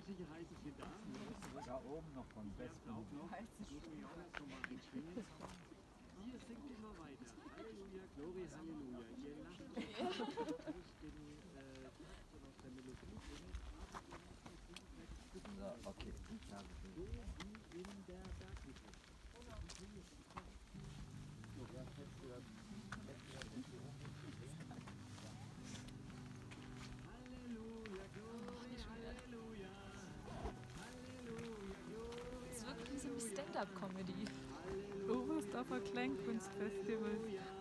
Sicherheit ist sie da. Da oben noch von Besten. Auch noch. Muss mich auch erst nochmal anstrengen. Ihr singt immer weiter. Halleluja, Glory, Halleluja. Ihr lasst euch nicht den Takt und auf der Melodie singen, So, okay. Ich habe so wie in der Bergmusik. Halleluja, Glory, Halleluja. Halleluja, Glory. Das ist wirklich so wie Stand-Up-Comedy. Oberstdorfer Kleinkunstfestival.